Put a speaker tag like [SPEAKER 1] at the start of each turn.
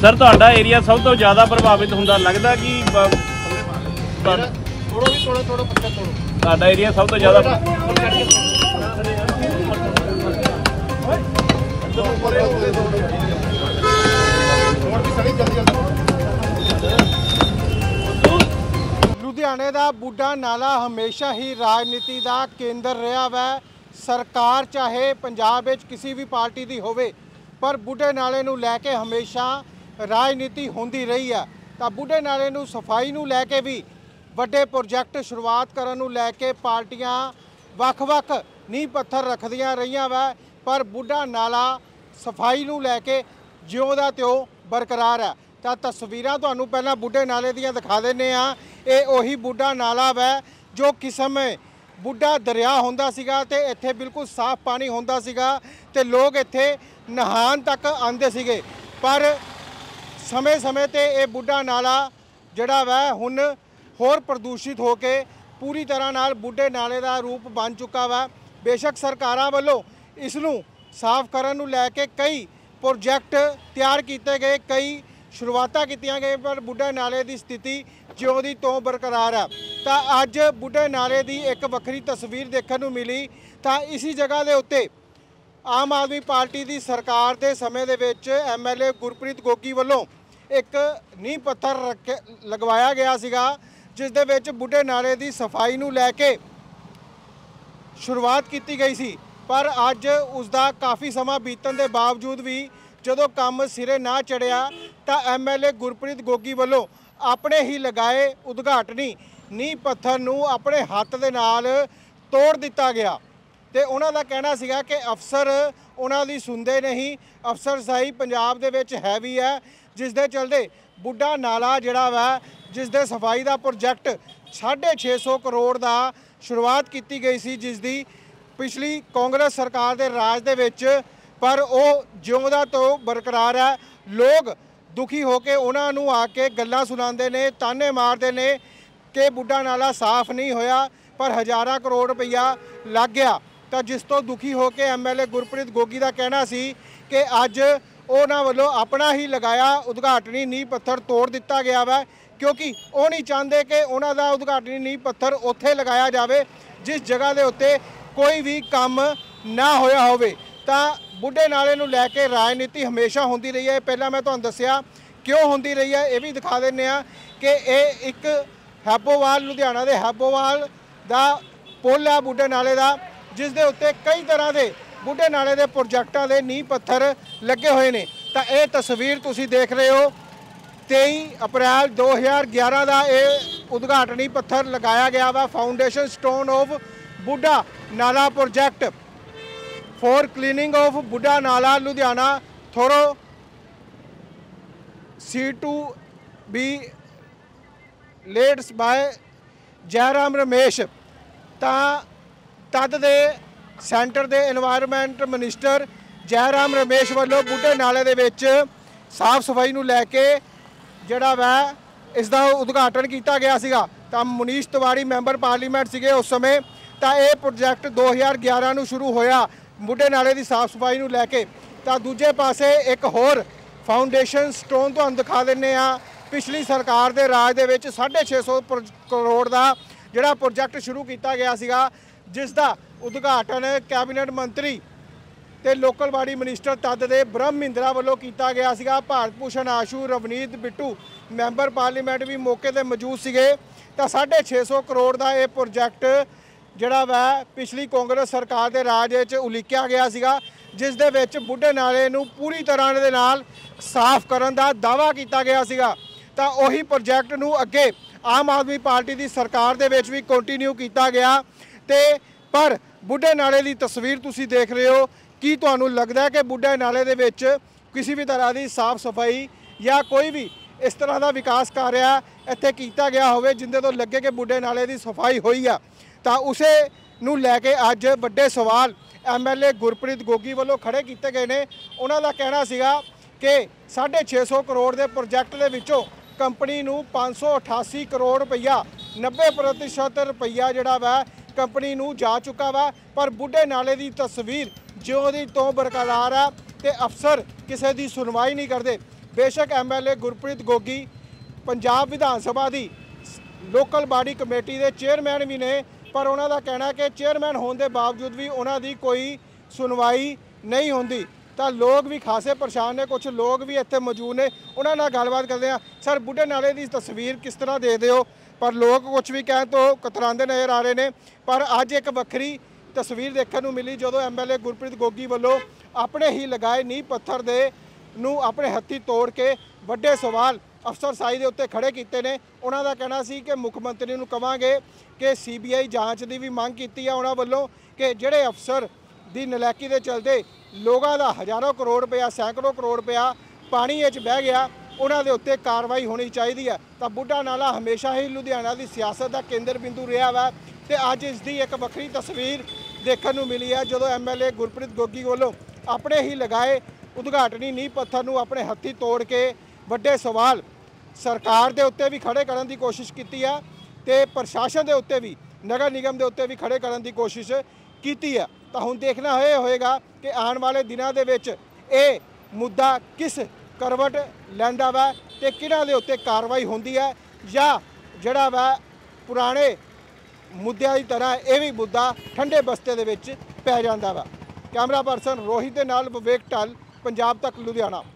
[SPEAKER 1] Sir तुहाडा area सब तो ज़्यादा प्रभावित हुंदा लगदा कि तुहाडा एरिया सब तो ज़्यादा
[SPEAKER 2] लुधियाने का बुढ़ा नाला हमेशा ही राजनीति का केंद्र रहा वै। सरकार चाहे पंजाब में किसी भी पार्टी की होवे पर बुढ़े नाले नूं लैके हमेशा राजनीति होंदी रही है। तो बुढ़े नाले नूं सफाई नूं लैके भी वड्डे प्रोजैक्ट शुरुआत करन नूं लैके पार्टियां वख-वख नींह पत्थर रखदियां रहियां वै, पर बुढ़ा नाला सफाई नूं लैके ज्यों दा त्यों बरकरार है। तो तस्वीरां तुहानूं पहलां बुढ़े नाले दियां दिखा दिंदे आ। ये उही बुढ़ा नाला वै जो किस समय बुढ़ा दरिया होंदा सीगा ते इत्थे बिल्कुल साफ पानी होंदा सीगा ते लोग इत्थे नहान तक आंदे सीगे, पर समय समय ते ये बुढ़ा नाला जिहड़ा वै हुण होर प्रदूषित होके पूरी तरह नाल बुढ़े नाले का रूप बन चुका वै। बेशक सरकारां वल्लों इसनूं साफ करन नूं लैके कई प्रोजैक्ट तैयार किए गए, कई शुरुआतां कीतियां गई, पर बुढ़े नाले की स्थिति ज्यों दी त्यों बरकरार है। तो अज बुढ़े नाले की एक वक्री तस्वीर देखने को मिली। तो इसी जगह के उत्ते आम आदमी पार्टी की सरकार के समय दे विच MLA गुरप्रीत गोगी वालों एक नींह पत्थर लगवाया गया सीगा, जिस दे विच बुढ़े नाले की सफाई नूं लैके शुरुआत की गई सी। पर अज उसका काफ़ी समा बीतण के बावजूद भी जदों काम सिरे ना चढ़िया तो MLA गुरप्रीत गोगी वालों अपने ही लगाए उद्घाटनी नींह पत्थर नूं अपने हत्थ दे नाल तोड़ दिता गया। तो उन्हां दा कहना सीगा कि अफसर उन्हां दी सुनदे नहीं, अफसरशाही पंजाब दे विच है भी है, जिस दे चलदे बुढ़ा नाला जिहड़ा वा जिस दे सफाई का प्रोजैक्ट 650 करोड़ का शुरुआत की गई सी, जिस दी पिछली कांग्रेस सरकार के राज दे विच, पर वो ज्यों दा त्यों बरकरार है। लोग दुखी होकर उन्होंने आके गल्लां सुनाते ने, ताने मारते ने कि बुढ़ा नाला साफ नहीं होया पर हज़ारां करोड़ रुपया लग गया। तो जिस तो दुखी होकर MLA गुरप्रीत गोगी का कहना सी कि अज उन्होंने वालों अपना ही लगाया उद्घाटनी नींह पत्थर तोड़ दिता गया वै, क्योंकि वो नहीं चाहते कि उन्हों का उद्घाटनी नींह पत्थर उत्थे लगाया जाए जिस जगह के उत्ते कोई भी काम ना होया होवे। तो बुढ़े नाले नूं लैके राजनीति हमेशा होंदी रही है। पहला मैं तुहानूं दस्सिया क्यों होंदी रही है, ये भी दिखा दिंदे आ कि ये एक हैबोवाल लुधियाना के हैबोवाल का पुल है बुढ़े नाले का, जिस दे उत्ते कई तरह के बुढ़े नाले के प्रोजैक्टां के नींह पत्थर लगे हुए हैं। तो ये तस्वीर तुसीं देख रहे हो 23 अप्रैल 2011 का ये उद्घाटनी पत्थर लगाया गया वा, फाउंडेशन स्टोन ऑफ बुढ़ा नाला project for cleaning of Budha Nala Ludhiana thorough C2B leads by Jairam Ramesh. तद दे सेंटर दे एनवायरमेंट मिनिस्टर जयराम रमेश वालों बुढ़े नाले दे विच साफ सफाई नूं लैके जिहड़ा वै इसका उद्घाटन किया गया सीगा। तो मुनीश तिवाड़ी मैंबर पार्लीमेंट सीगे उस समय। तो यह प्रोजैक्ट 2011 नूं शुरू होया बुढ़े नाले की साफ सफाई नूं लैके। तो दूजे पासे एक होर फाउंडेशन स्टोन तुहानूं दिखा दिंदे आ, पिछली सरकार के राज दे विच 650 करोड़ का जिहड़ा प्रोजैक्ट शुरू किया गया सीगा, जिसका उद्घाटन कैबिनेट मंत्री ते लोकल बाडी मिनिस्टर तद दे ब्रह्म महिंद्रा वालों किया गया सीगा। भारत भूषण आशू, रवनीत बिट्टू मैंबर पार्लीमेंट भी मौके पर मौजूद सीगे। तो 650 करोड़ का यह प्रोजैक्ट जिहड़ा वै पिछली कांग्रेस सरकार के राज विच उलीकिया गया सीगा, जिस दे विच बुढ़े नाले नूं पूरी तरह दे नाल साफ करन दा दावा किया गया सीगा। तो उही प्रोजैक्ट नूं अगे आम आदमी पार्टी की सरकार दे विच भी कंटिन्यू किया गया। ते पर बुढ़े नाले की तस्वीर तुसीं देख रहे हो, की तुहानूं लगदा है कि बुढ़े नाले दे विच किसी भी तरह की साफ सफाई या कोई भी इस तरह का विकास कार्य इत्थे किया गया होवे जिंदे तो लगे कि बुढ़े नाले की सफाई हुई है? तो उसे नूं लैके अज वड्डे सवाल MLA गुरप्रीत गोगी वालों खड़े किए गए हैं। उन्हों का कहना सीगा कि 650 करोड़ के प्रोजैक्ट के विचों कंपनी नूं 588 करोड़ रुपया 90% रुपया जिहड़ा वा कंपनी नूं जा चुका वा, पर बुढ़े नाले की तस्वीर ज्यों दी त्यों बरकरार है ते अफसर किसी की सुनवाई नहीं करते। ਬੇਸ਼ੱਕ ਐਮਐਲਏ ਗੁਰਪ੍ਰੀਤ ਗੋਗੀ ਪੰਜਾਬ ਵਿਧਾਨ ਸਭਾ ਦੀ ਲੋਕਲ ਬਾਡੀ ਕਮੇਟੀ ਦੇ ਚੇਅਰਮੈਨ ਵੀ ਨੇ, ਪਰ ਉਹਨਾਂ ਦਾ ਕਹਿਣਾ ਕਿ ਚੇਅਰਮੈਨ ਹੋਣ ਦੇ ਬਾਵਜੂਦ ਵੀ ਉਹਨਾਂ ਦੀ ਕੋਈ ਸੁਣਵਾਈ ਨਹੀਂ ਹੁੰਦੀ। ਤਾਂ ਲੋਕ ਵੀ ਖਾਸੇ ਪਰੇਸ਼ਾਨ ਨੇ, ਕੁਝ ਲੋਕ ਵੀ ਇੱਥੇ ਮੌਜੂਦ ਨੇ, ਉਹਨਾਂ ਨਾਲ ਗੱਲਬਾਤ ਕਰਦੇ ਆ। ਸਰ, ਬੁੱਢੇ ਨਾਲੇ ਦੀ ਤਸਵੀਰ ਕਿਸ ਤਰ੍ਹਾਂ ਦੇਖਦੇ ਹੋ? ਪਰ ਲੋਕ ਕੁਝ ਵੀ ਕਹਿਣ ਤੋਂ ਕਤਰਾਉਂਦੇ ਨਜ਼ਰ ਆ ਰਹੇ ਨੇ। ਪਰ ਅੱਜ ਇੱਕ ਵੱਖਰੀ ਤਸਵੀਰ ਦੇਖਣ ਨੂੰ ਮਿਲੀ ਜਦੋਂ ਐਮਐਲਏ ਗੁਰਪ੍ਰੀਤ ਗੋਗੀ ਵੱਲੋਂ ਆਪਣੇ ਹੀ ਲਗਾਏ ਨੀਂਹ ਪੱਥਰ ਦੇ ਨੂੰ ਆਪਣੇ ਹੱਥੀਂ ਤੋੜ ਕੇ ਵੱਡੇ ਸਵਾਲ ਅਫਸਰਸ਼ਾਹੀ ਦੇ ਉੱਤੇ ਖੜੇ ਕੀਤੇ ਨੇ। ਉਹਨਾਂ ਦਾ ਕਹਿਣਾ ਸੀ ਕਿ ਮੁੱਖ ਮੰਤਰੀ ਨੂੰ ਕਵਾਂਗੇ ਕਿ ਸੀਬੀਆਈ ਜਾਂਚ ਦੀ ਵੀ ਮੰਗ ਕੀਤੀ ਆ ਉਹਨਾਂ ਵੱਲੋਂ ਕਿ ਜਿਹੜੇ ਅਫਸਰ ਦੀ ਨਲਾਇਕੀ ਦੇ ਚਲਦੇ ਲੋਕਾਂ ਦਾ ਹਜ਼ਾਰਾਂ ਕਰੋੜ ਰੁਪਇਆ, ਸੈਂਕੜੋਂ ਕਰੋੜ ਰੁਪਇਆ ਪਾਣੀ ਵਿੱਚ ਬਹਿ ਗਿਆ, ਉਹਨਾਂ ਦੇ ਉੱਤੇ ਕਾਰਵਾਈ ਹੋਣੀ ਚਾਹੀਦੀ ਹੈ। ਤਾਂ ਬੁੱਢਾ ਨਾਲਾ ਹਮੇਸ਼ਾ ਹੀ ਲੁਧਿਆਣਾ ਦੀ ਸਿਆਸਤ ਦਾ ਕੇਂਦਰ ਬਿੰਦੂ ਰਿਹਾ ਵਾ ਤੇ ਅੱਜ ਇਸ ਦੀ ਇੱਕ ਵੱਖਰੀ ਤਸਵੀਰ ਦੇਖਣ ਨੂੰ ਮਿਲੀ ਹੈ ਜਦੋਂ ਐਮਐਲਏ ਗੁਰਪ੍ਰੀਤ ਗੋਗੀ ਵੱਲੋਂ ਆਪਣੇ ਹੀ ਲਗਾਏ ਉਦਘਾਟਨੀ ਨੀਂਹ ਪੱਥਰ ਨੂੰ ਆਪਣੇ ਹੱਥੀਂ ਤੋੜ ਕੇ ਵੱਡੇ ਸਵਾਲ ਸਰਕਾਰ ਦੇ ਉੱਤੇ ਵੀ ਖੜੇ ਕਰਨ ਦੀ ਕੋਸ਼ਿਸ਼ ਕੀਤੀ ਹੈ ਤੇ ਪ੍ਰਸ਼ਾਸਨ ਦੇ ਉੱਤੇ ਵੀ, ਨਗਰ ਨਿਗਮ ਦੇ ਉੱਤੇ ਵੀ ਖੜੇ ਕਰਨ ਦੀ ਕੋਸ਼ਿਸ਼ ਕੀਤੀ ਹੈ। ਤਾਂ ਹੁਣ ਦੇਖਣਾ ਹੋਏਗਾ ਕਿ ਆਉਣ ਵਾਲੇ ਦਿਨਾਂ ਦੇ ਵਿੱਚ ਇਹ ਮੁੱਦਾ ਕਿਸ ਕਰਵਟ ਲੈਂਦਾ ਵਾ ਤੇ ਕਿਹਨਾਂ ਦੇ ਉੱਤੇ ਕਾਰਵਾਈ ਹੁੰਦੀ ਹੈ ਜਾਂ ਜਿਹੜਾ ਵਾ ਪੁਰਾਣੇ ਮੁੱਦਿਆਂ ਦੀ ਤਰ੍ਹਾਂ ਇਹ ਵੀ ਮੁੱਦਾ ਠੰਡੇ ਬਸਤੇ ਦੇ ਵਿੱਚ ਪੈ ਜਾਂਦਾ ਵਾ। ਕੈਮਰਾ ਪਰਸਨ ਰੋਹਿਤ ਦੇ ਨਾਲ ਵਿਵੇਕ ਢੱਲ, ਪੰਜਾਬ ਤੱਕ, ਲੁਧਿਆਣਾ।